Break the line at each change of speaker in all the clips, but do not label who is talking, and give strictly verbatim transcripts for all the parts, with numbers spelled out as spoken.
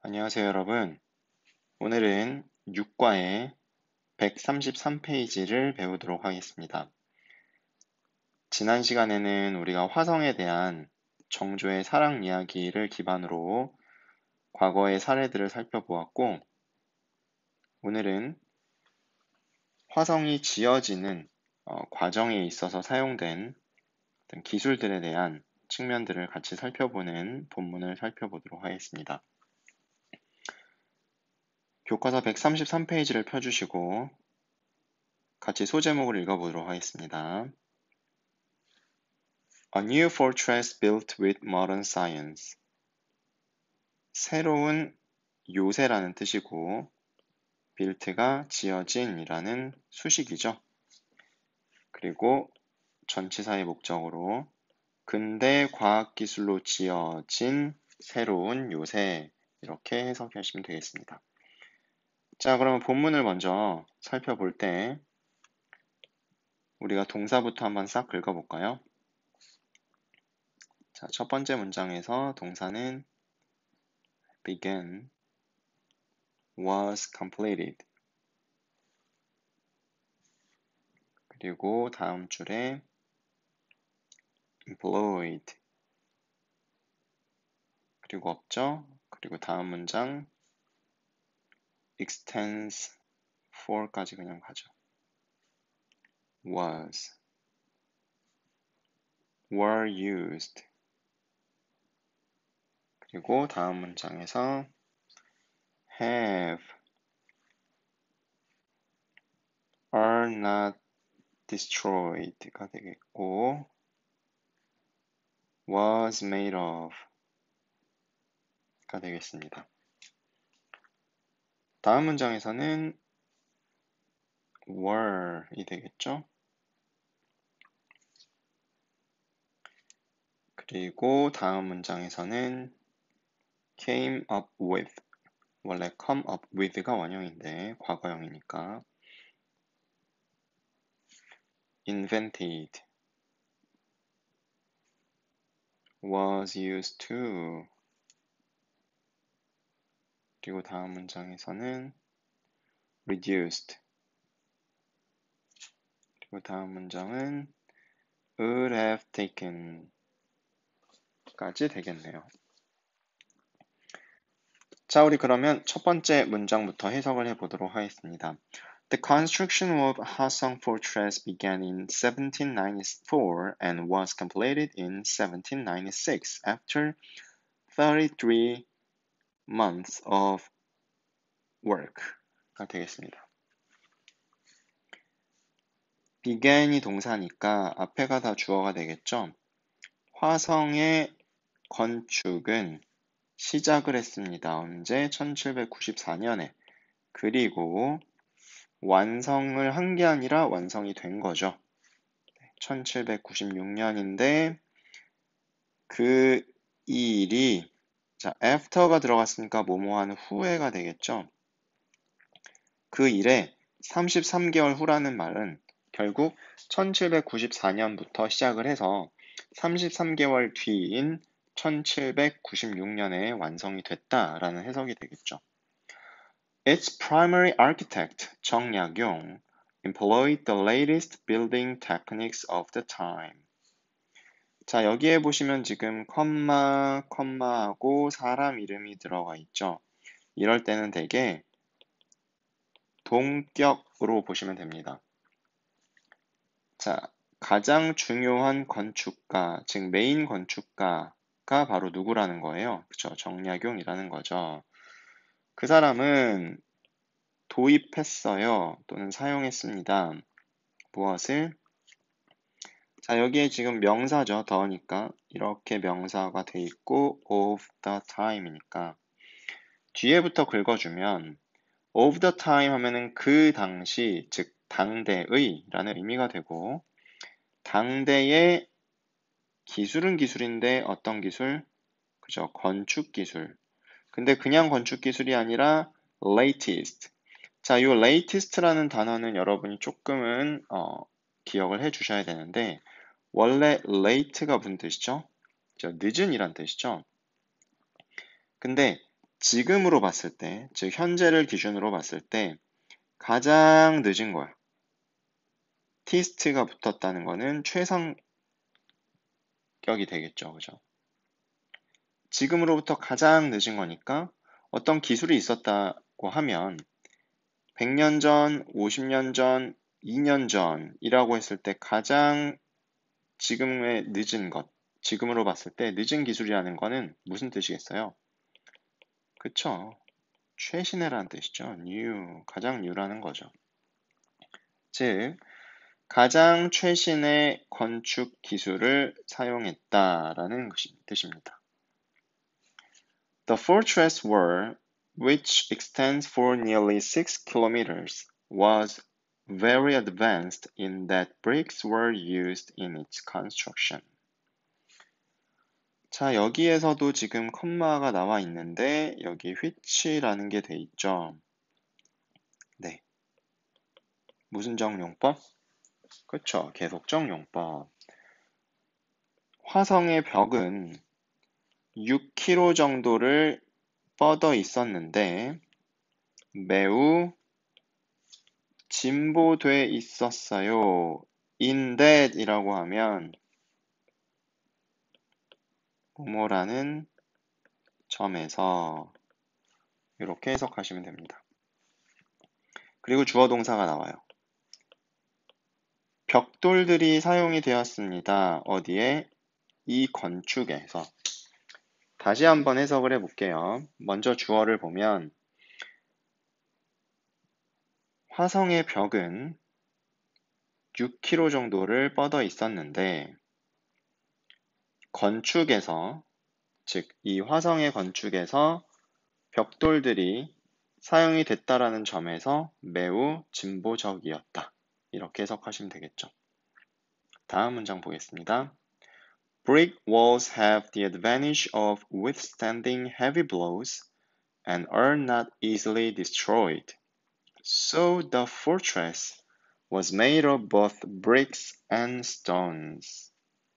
안녕하세요, 여러분. 오늘은 육과의 백삼십삼 페이지를 배우도록 하겠습니다. 지난 시간에는 우리가 화성에 대한 정조의 사랑 이야기를 기반으로 과거의 사례들을 살펴보았고, 오늘은 화성이 지어지는 어, 과정에 있어서 사용된 어떤 기술들에 대한 측면들을 같이 살펴보는 본문을 살펴보도록 하겠습니다. 교과서 백삼십삼 페이지를 펴주시고 같이 소제목을 읽어보도록 하겠습니다. A new fortress built with modern science. 새로운 요새라는 뜻이고 built가 지어진이라는 수식이죠. 그리고 전치사의 목적으로 근대 과학기술로 지어진 새로운 요새 이렇게 해석하시면 되겠습니다. 자, 그러면 본문을 먼저 살펴볼 때 우리가 동사부터 한번 싹 긁어볼까요? 자, 첫 번째 문장에서 동사는 began, was completed. 그리고 다음 줄에 employed. 그리고 없죠? 그리고 다음 문장 extends for까지 그냥 가죠. was, were used. 그리고 다음 문장에서 have, are not destroyed가 되겠고 was made of 가 되겠습니다. 다음 문장에서는 were이 되겠죠? 그리고 다음 문장에서는 came up with. 원래 come up with가 원형인데 과거형이니까 invented, was used to. 그리고 다음 문장에서는 reduced. 그리고 다음 문장은 would have taken 까지 되겠네요. 자, 우리 그러면 첫 번째 문장부터 해석을 해보도록 하겠습니다. The construction of Hwasong Fortress began in seventeen ninety-four and was completed in seventeen ninety-six after thirty-three months of work가 되겠습니다. began이 동사니까 앞에가 다 주어가 되겠죠. 화성의 건축은 시작을 했습니다. 언제? 천칠백구십사 년에. 그리고 완성을 한 게 아니라 완성이 된 거죠. 천칠백구십육 년인데 그 일이 자, after가 들어갔으니까 뭐뭐한 후에가 되겠죠. 그 일에 삼십삼 개월 후라는 말은 결국 천칠백구십사 년부터 시작을 해서 삼십삼 개월 뒤인 천칠백구십육 년에 완성이 됐다라는 해석이 되겠죠. Its primary architect, 정약용, employed the latest building techniques of the time. 자, 여기에 보시면 지금 컴마, 컴마하고 사람 이름이 들어가 있죠. 이럴 때는 대개 동격으로 보시면 됩니다. 자, 가장 중요한 건축가, 즉 메인 건축가가 바로 누구라는 거예요? 그쵸? 정약용이라는 거죠. 그 사람은 도입했어요. 또는 사용했습니다. 무엇을? 자, 여기에 지금 명사죠. 더니까 이렇게 명사가 돼 있고 of the time이니까 뒤에부터 긁어주면 of the time 하면은 그 당시, 즉 당대의 라는 의미가 되고 당대의 기술은 기술인데 어떤 기술? 그죠? 건축 기술. 근데 그냥 건축 기술이 아니라 latest. 자, 이 latest라는 단어는 여러분이 조금은 어, 기억을 해 주셔야 되는데 원래 late가 무슨 뜻이죠? 늦은이란 뜻이죠. 근데 지금으로 봤을 때, 즉 현재를 기준으로 봤을 때 가장 늦은 거야. tist가 붙었다는 거는 최상격이 되겠죠. 그죠? 지금으로부터 가장 늦은 거니까 어떤 기술이 있었다고 하면 백 년 전, 오십 년 전, 이 년 전이라고 했을 때 가장 지금의 늦은 것, 지금으로 봤을 때 늦은 기술이라는 거는 무슨 뜻이겠어요? 그쵸? 최신의라는 뜻이죠. new, 가장 new라는 거죠. 즉, 가장 최신의 건축 기술을 사용했다라는 것이 뜻입니다. The fortress wall, which extends for nearly six kilometers, was very advanced in that bricks were used in its construction. 자, 여기에서도 지금 컴마가 나와 있는데 여기 which라는 게 돼 있죠. 네. 무슨 정용법? 그렇죠. 계속적 용법. 화성의 벽은 육 킬로미터 정도를 뻗어 있었는데 매우 진보돼 있었어요. in that 이라고 하면 뭐뭐라는 점에서 이렇게 해석하시면 됩니다. 그리고 주어 동사가 나와요. 벽돌들이 사용이 되었습니다. 어디에? 이 건축에서. 다시 한번 해석을 해볼게요. 먼저 주어를 보면 화성의 벽은 육 킬로미터 정도를 뻗어 있었는데 건축에서, 즉 이 화성의 건축에서 벽돌들이 사용이 됐다라는 점에서 매우 진보적이었다. 이렇게 해석하시면 되겠죠. 다음 문장 보겠습니다. Brick walls have the advantage of withstanding heavy blows and are not easily destroyed. So the fortress was made of both bricks and stones.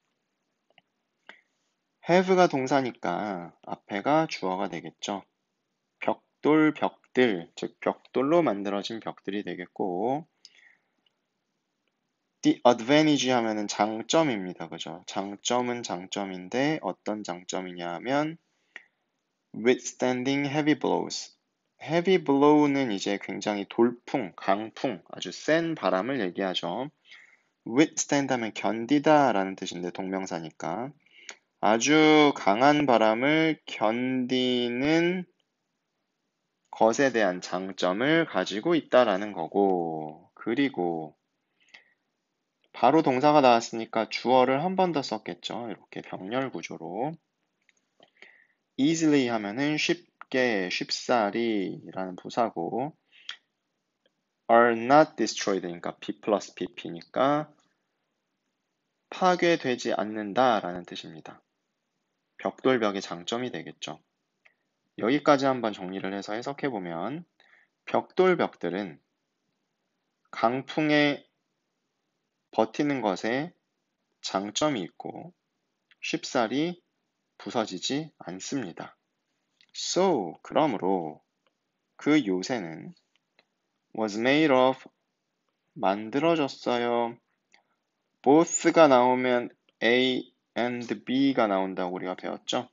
have가 동사니까 앞에가 주어가 되겠죠. 벽돌, 벽들, 즉 벽돌로 만들어진 벽들이 되겠고 the advantage 하면은 장점입니다. 그죠? 장점은 장점인데 어떤 장점이냐 하면 withstanding heavy blows. heavy blow는 이제 굉장히 돌풍, 강풍, 아주 센 바람을 얘기하죠. withstand 하면 견디다 라는 뜻인데 동명사니까 아주 강한 바람을 견디는 것에 대한 장점을 가지고 있다라는 거고, 그리고 바로 동사가 나왔으니까 주어를 한 번 더 썼겠죠. 이렇게 병렬 구조로. easily 하면은 쉽게, 쉽사리 라는 부사고 are not destroyed 그러니까 B 플러스 비 피니까 파괴되지 않는다 라는 뜻입니다. 벽돌벽의 장점이 되겠죠. 여기까지 한번 정리를 해서 해석해보면 벽돌벽들은 강풍에 버티는 것에 장점이 있고 쉽사리 부서지지 않습니다. So, 그러므로 그 요새는 was made of 만들어졌어요. both가 나오면 A and B가 나온다고 우리가 배웠죠.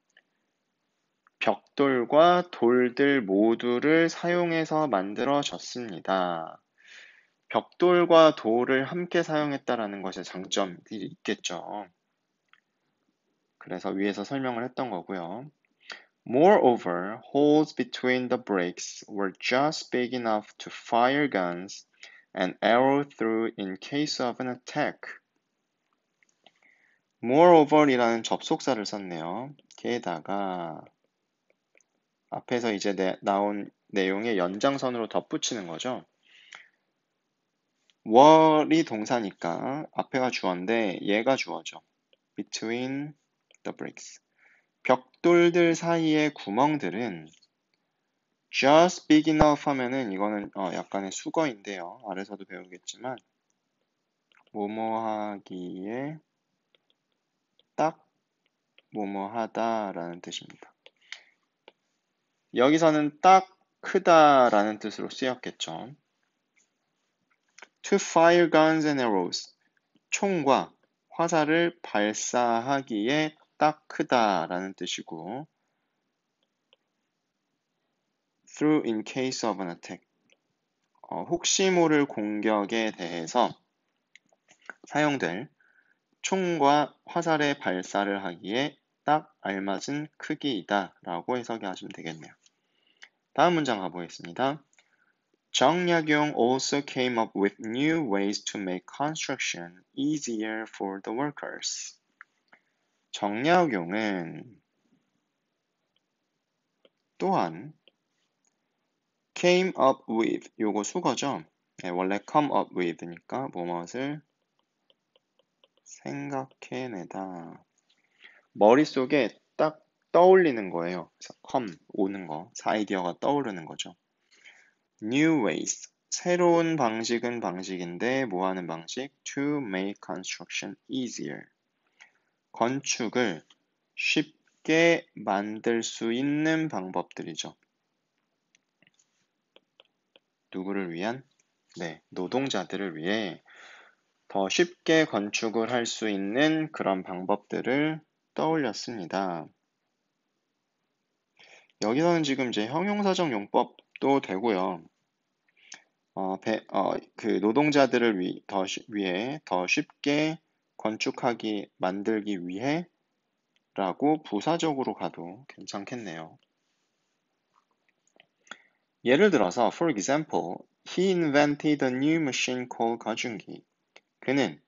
벽돌과 돌들 모두를 사용해서 만들어졌습니다. 벽돌과 돌을 함께 사용했다라는 것의 장점들이 있겠죠. 그래서 위에서 설명을 했던 거고요. Moreover, holes between the bricks were just big enough to fire guns and arrow through in case of an attack. Moreover이라는 접속사를 썼네요. 게다가 앞에서 이제 내, 나온 내용의 연장선으로 덧붙이는 거죠. were이 동사니까 앞에가 주어인데 얘가 주어죠. Between the bricks. 벽돌들 사이의 구멍들은 just big enough 하면은 이거는 어, 약간의 수거인데요. 아래서도 배우겠지만 뭐뭐 하기에 딱 뭐뭐 하다라는 뜻입니다. 여기서는 딱 크다라는 뜻으로 쓰였겠죠. To fire guns and arrows. 총과 화살을 발사하기에 딱 크다라는 뜻이고 through in case of an attack. 어, 혹시 모를 공격에 대해서 사용될 총과 화살의 발사를 하기에 딱 알맞은 크기이다 라고 해석이 하시면 되겠네요. 다음 문장 가보겠습니다. 정약용 also came up with new ways to make construction easier for the workers. 정약용은 또한 came up with, 요거 수거죠? 네, 원래 come up with니까 뭐뭇을 생각해내다. 머릿속에 딱 떠올리는 거예요. 그래서 come, 오는 거, 아이디어가 떠오르는 거죠. New ways, 새로운 방식은 방식인데 뭐 하는 방식? To make construction easier. 건축을 쉽게 만들 수 있는 방법들이죠. 누구를 위한? 네, 노동자들을 위해 더 쉽게 건축을 할 수 있는 그런 방법들을 떠올렸습니다. 여기서는 지금 이제 형용사적 용법도 되고요. 어, 배, 어, 그 노동자들을 위, 더 쉬, 위해 더 쉽게 건축하기 만들기 위해 라고 부사적으로 가도 괜찮겠네요. 예를 들어서 for example, he invented a new machine called 거중기. 그는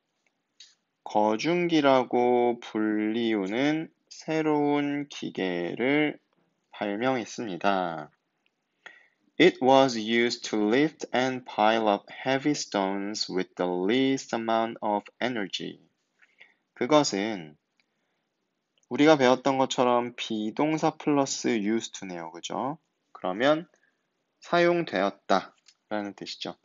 거중기라고 불리우는 새로운 기계를 발명했습니다. It was used to lift and pile up heavy stones with the least amount of energy. 그것은 우리가 배웠던 것처럼 비동사 플러스 used to네요. 그죠? 그러면 사용되었다 라는 뜻이죠.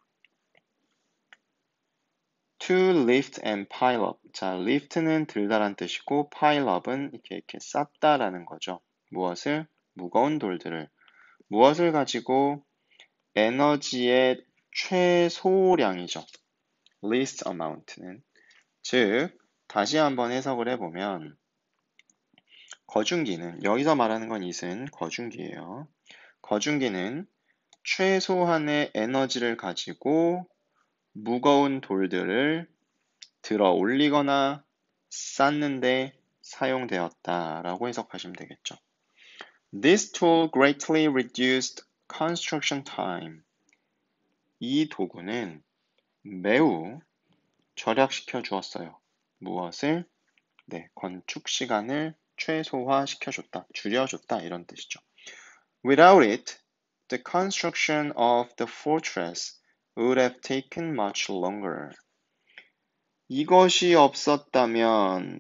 To lift and pile up. 자, lift는 들다란 뜻이고 pile up은 이렇게 이렇게 쌓다라는 거죠. 무엇을? 무거운 돌들을. 무엇을 가지고? 에너지의 최소량이죠. least amount는. 즉, 다시 한번 해석을 해보면 거중기는, 여기서 말하는 건 it은 거중기예요. 거중기는 최소한의 에너지를 가지고 무거운 돌들을 들어 올리거나 쌓는데 사용되었다라고 해석하시면 되겠죠. This tool greatly reduced construction time. 이 도구는 매우 절약시켜 주었어요. 무엇을? 네, 건축 시간을 최소화시켜 줬다, 줄여줬다 이런 뜻이죠. Without it, the construction of the fortress would have taken much longer. 이것이 없었다면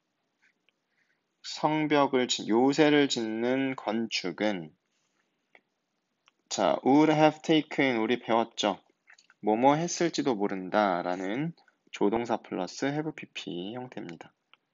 성벽을, 요새를 짓는 건축은 자, would have taken 우리 배웠죠. 뭐뭐 했을지도 모른다 라는 조동사 플러스 have pp 형태입니다.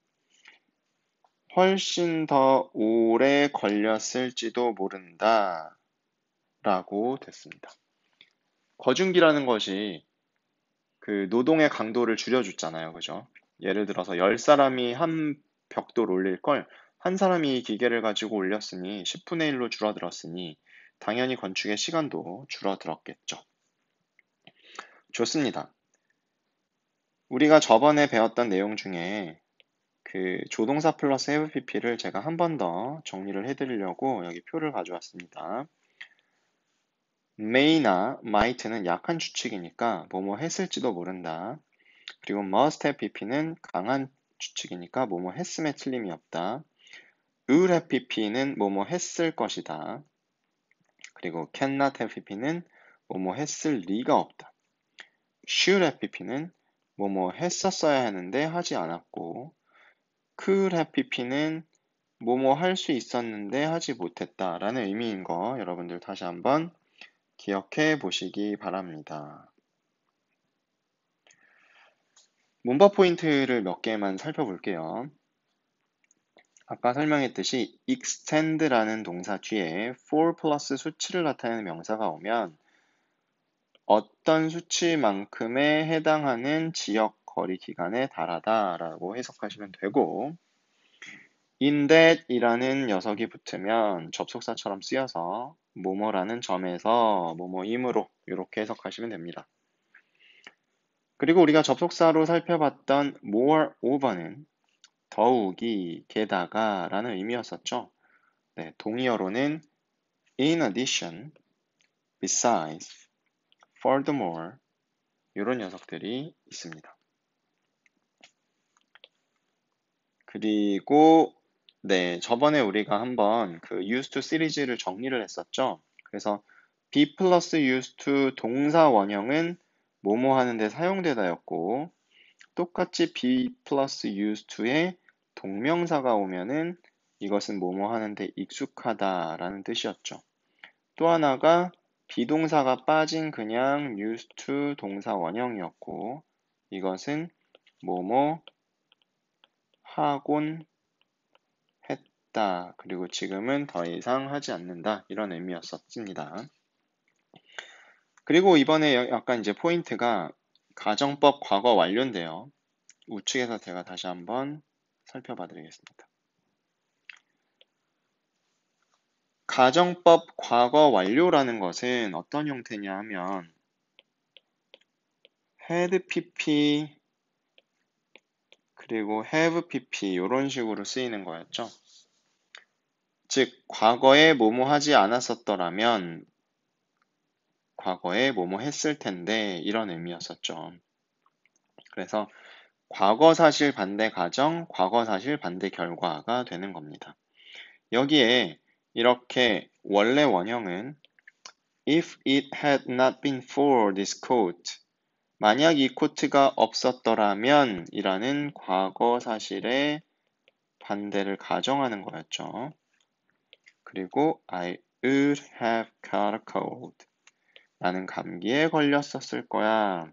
훨씬 더 오래 걸렸을지도 모른다 라고 됐습니다. 거중기라는 것이 그 노동의 강도를 줄여줬잖아요. 그죠? 예를 들어서 열 사람이 한 벽돌 올릴 걸 한 사람이 이 기계를 가지고 올렸으니 십분의 일로 줄어들었으니 당연히 건축의 시간도 줄어들었겠죠. 좋습니다. 우리가 저번에 배웠던 내용 중에 그 조동사 플러스 have pp를 제가 한 번 더 정리를 해드리려고 여기 표를 가져왔습니다. may나 might는 약한 추측이니까 뭐뭐 했을지도 모른다. 그리고 must have pp는 강한 추측이니까 뭐뭐 했음에 틀림이 없다. would have pp는 뭐뭐 했을 것이다. 그리고 cannot have pp는 뭐뭐 했을 리가 없다. should have pp는 뭐뭐 했었어야 하는데 하지 않았고 could have pp는 뭐뭐 할 수 있었는데 하지 못했다 라는 의미인 거 여러분들 다시 한번 기억해 보시기 바랍니다. 문법 포인트를 몇 개만 살펴볼게요. 아까 설명했듯이 extend라는 동사 뒤에 for 플러스 수치를 나타내는 명사가 오면 어떤 수치만큼에 해당하는 지역 거리 기간에 달하다 라고 해석하시면 되고, in that 이라는 녀석이 붙으면 접속사처럼 쓰여서 뭐뭐라는 점에서 뭐뭐이므로 이렇게 해석하시면 됩니다. 그리고 우리가 접속사로 살펴봤던 moreover는 더욱이, 게다가 라는 의미였었죠. 네, 동의어로는 in addition, besides, furthermore 이런 녀석들이 있습니다. 그리고 네, 저번에 우리가 한번 그 used to 시리즈를 정리를 했었죠. 그래서 be 플러스 used to 동사 원형은 뭐뭐 하는데 사용되다였고, 똑같이 be 플러스 used to에 동명사가 오면은 이것은 뭐뭐 하는데 익숙하다라는 뜻이었죠. 또 하나가 비동사가 빠진 그냥 used to 동사 원형이었고, 이것은 뭐뭐 하곤 했다. 그리고 지금은 더 이상 하지 않는다. 이런 의미였었습니다. 그리고 이번에 약간 이제 포인트가 가정법 과거 완료인데요. 우측에서 제가 다시 한번 살펴봐 드리겠습니다. 가정법 과거 완료라는 것은 어떤 형태냐 하면 had pp 그리고 have pp 이런 식으로 쓰이는 거였죠. 즉 과거에 뭐뭐 하지 않았었더라면 과거에 뭐뭐 했을 텐데 이런 의미였었죠. 그래서 과거 사실 반대 가정, 과거 사실 반대 결과가 되는 겁니다. 여기에 이렇게 원래 원형은 If it had not been for this coat, 만약 이 코트가 없었더라면 이라는 과거 사실의 반대를 가정하는 거였죠. 그리고 I would have caught a cold. 나는 감기에 걸렸었을 거야.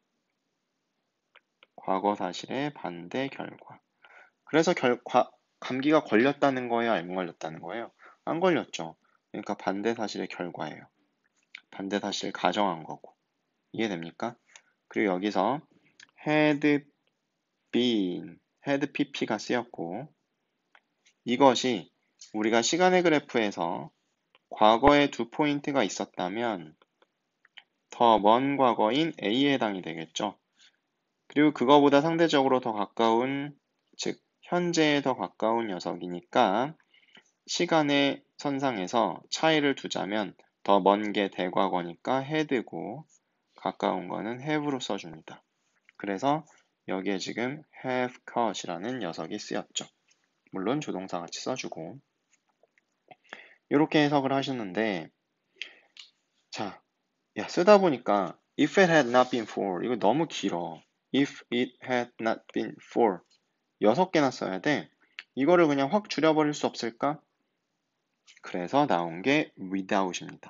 과거 사실의 반대 결과. 그래서 결, 과, 감기가 걸렸다는 거예요? 안 걸렸다는 거예요? 안 걸렸죠. 그러니까 반대 사실의 결과예요. 반대 사실을 가정한 거고. 이해됩니까? 그리고 여기서 had been, had pp가 쓰였고, 이것이 우리가 시간의 그래프에서 과거에 두 포인트가 있었다면 더 먼 과거인 A에 해당이 되겠죠. 그리고 그거보다 상대적으로 더 가까운, 즉 현재에 더 가까운 녀석이니까 시간의 선상에서 차이를 두자면 더 먼 게 대과거니까 had고 가까운 거는 have로 써줍니다. 그래서 여기에 지금 have caught이라는 녀석이 쓰였죠. 물론 조동사 같이 써주고 이렇게 해석을 하셨는데, 자, 야 쓰다 보니까 if it had not been for 이거 너무 길어. if it had not been for 여섯 개나 써야 돼. 이거를 그냥 확 줄여버릴 수 없을까? 그래서 나온 게 without입니다.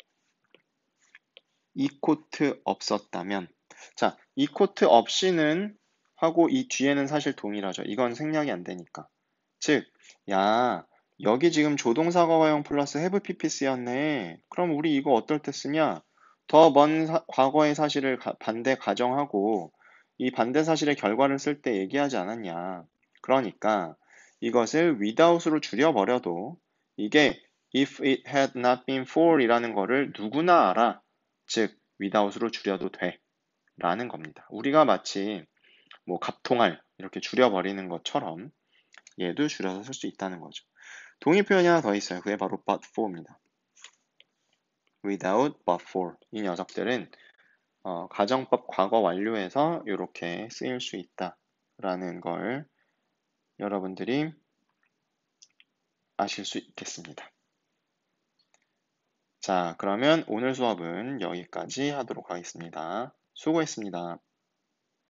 이 코트 없었다면, 자, 이 코트 없이는 하고 이 뒤에는 사실 동일하죠. 이건 생략이 안 되니까. 즉, 야, 여기 지금 조동사 과거형 플러스 have pp 쓰였네. 그럼 우리 이거 어떨 때 쓰냐? 더 먼 과거의 사실을 가, 반대 가정하고 이 반대 사실의 결과를 쓸 때 얘기하지 않았냐. 그러니까 이것을 without으로 줄여버려도 이게 if it had not been for 이라는 거를 누구나 알아. 즉, without으로 줄여도 돼. 라는 겁니다. 우리가 마치 뭐 갑통알 이렇게 줄여버리는 것처럼 얘도 줄여서 쓸 수 있다는 거죠. 동의 표현이 하나 더 있어요. 그게 바로 but for입니다. without, but for. 이 녀석들은 어, 가정법 과거 완료에서 이렇게 쓰일 수 있다라는 걸 여러분들이 아실 수 있겠습니다. 자, 그러면 오늘 수업은 여기까지 하도록 하겠습니다. 수고했습니다.